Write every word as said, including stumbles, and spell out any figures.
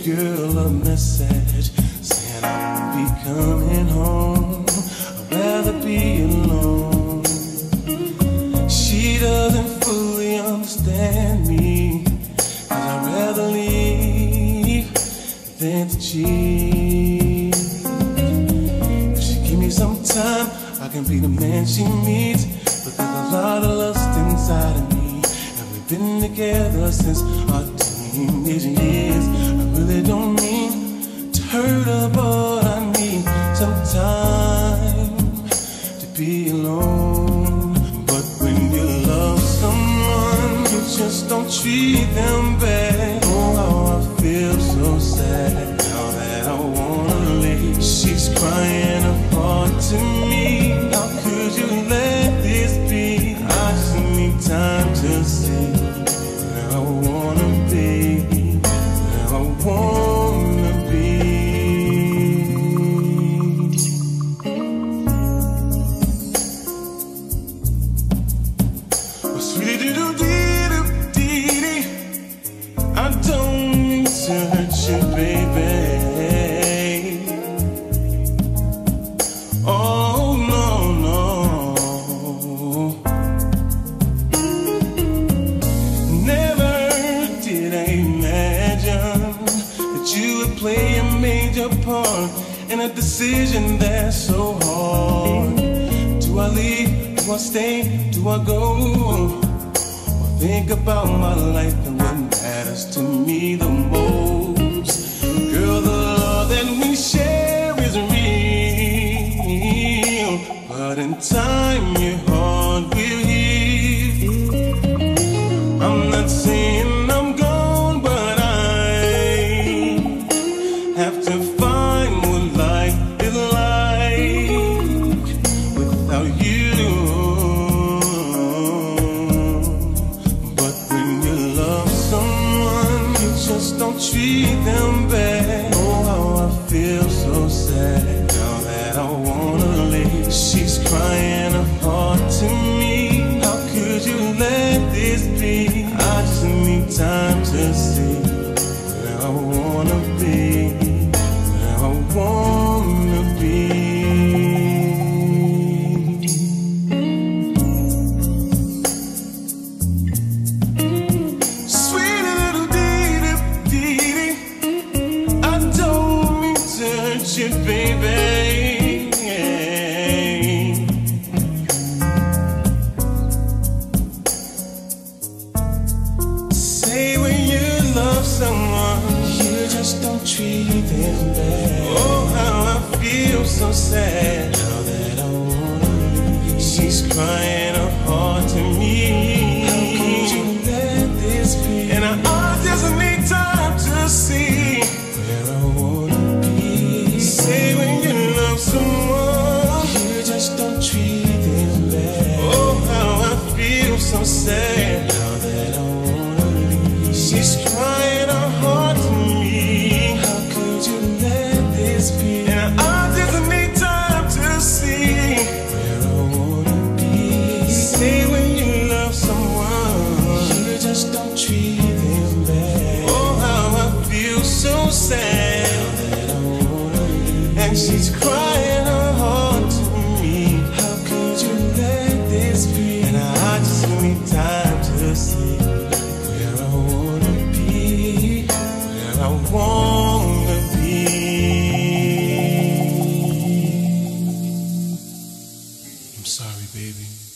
girl a message saying I'll be coming home. I'd rather be alone. She doesn't fully understand me, 'cause I'd rather leave than to cheat. If she give me some time, I can be the man she needs. But there's a lot of lust inside of me, and we've been together since our teenage years. I really don't mean to hurt her, but I need some time to be alone. But when you love someone, you just don't treat them bad. Oh, how I feel so sad now that I wanna leave. She's crying her heart to me. How could you let this be? I just need time to see where I wanna be, where I wanna be. Oh, sweetie doo dee doo dee dee, I don't mean to hurt you, baby. Oh no, no. Never did I imagine that you would play a major part in a decision that's so hard. Do I leave? Do I stay? Do I go? Or think about my life and what matters to me the most? Girl, the love that we share is real, but in time your heart will heal. I'm not saying I'm gone, but I have to find what life is like without you. But when you love someone, you just don't treat them bad. Oh, how I feel so sad now that I wanna leave. She's crying her heart to me. How could you let this be? I just need time to see where I wanna be, where I wanna be. Sweet little dee-dee-dee-dee, I don't mean to hurt you, baby. Say when you love someone, you just don't treat them bad. Oh, how I feel so sad now that I wanna leave. She's crying her heart to me. How could you let this be? And I, I just need time to see where I wanna be. Say when you love someone, you just don't treat them bad. Oh, how I feel so sad now that I wanna leave. She's crying her heart to me. How could you let this be? And I just need time to see where I wanna be. Say when you love someone, you just don't treat them bad. Oh, how I feel so sad now that I wanna leave. And she's crying her heart to me. How could you let this be? And I just need time to see where I wanna be, where I wanna be. I'm sorry, baby.